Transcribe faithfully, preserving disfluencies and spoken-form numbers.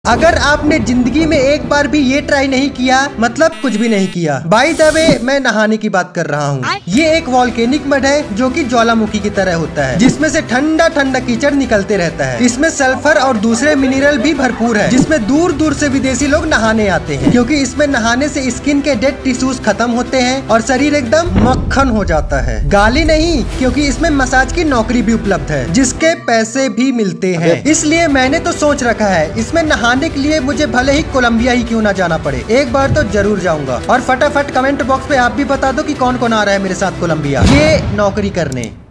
अगर आपने जिंदगी में एक बार भी ये ट्राई नहीं किया मतलब कुछ भी नहीं किया। बाय द वे मैं नहाने की बात कर रहा हूँ। ये एक वॉल्केनिक मड है जो कि ज्वालामुखी की तरह होता है, जिसमें से ठंडा ठंडा कीचड़ निकलते रहता है। इसमें सल्फर और दूसरे मिनरल भी भरपूर है, जिसमें दूर दूर से विदेशी लोग नहाने आते हैं, क्योंकि इसमें नहाने से स्किन के डेड टिश्यूज खत्म होते हैं और शरीर एकदम मक्खन हो जाता है। गाली नहीं, क्योंकि इसमें मसाज की नौकरी भी उपलब्ध है, जिसके पैसे भी मिलते हैं। इसलिए मैंने तो सोच रखा है इसमें नहाने के लिए मुझे भले ही कोलंबिया ही क्यों ना जाना पड़े, एक बार तो जरूर जाऊंगा। और फटाफट कमेंट बॉक्स पे आप भी बता दो कि कौन कौन आ रहा है मेरे साथ कोलंबिया ये नौकरी करने।